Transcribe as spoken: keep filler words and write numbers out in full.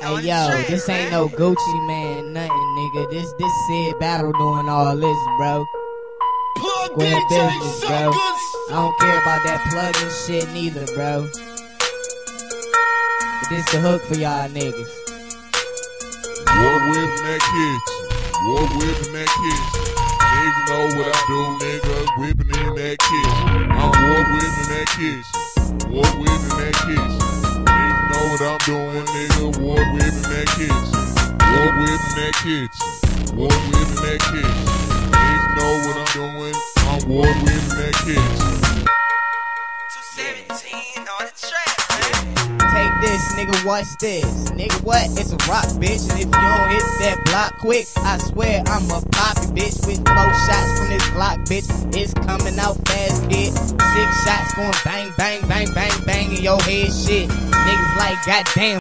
Hey yo, this ain't no Gucci man, nothing, nigga. This this Sid Battle doing all this, bro. Square business, bro. I don't care about that plugging shit neither, bro. But this the hook for y'all niggas. War whip in that kitchen. War whip in that kitchen. Niggas know what I do, nigga. Whipping in that kitchen. I'm war whip in that kitchen. War whip in that kitchen. Niggas know what I'm doing, nigga. War whip in that kitchen. War whip in that kitchen. War whip in that kitchen. Niggas know what I'm doing. I'm war whip in that kitchen. two seventeen on the track, man. Take this, nigga, what's this? Nigga, what? It's a rock, bitch. And if you don't hit that block quick, I swear I'm a poppy, bitch. With four shots from this Glock, bitch. It's coming out fast, kid. Six shots going bang, bang, bang, bang, bang in your head, shit. Niggas like, goddamn.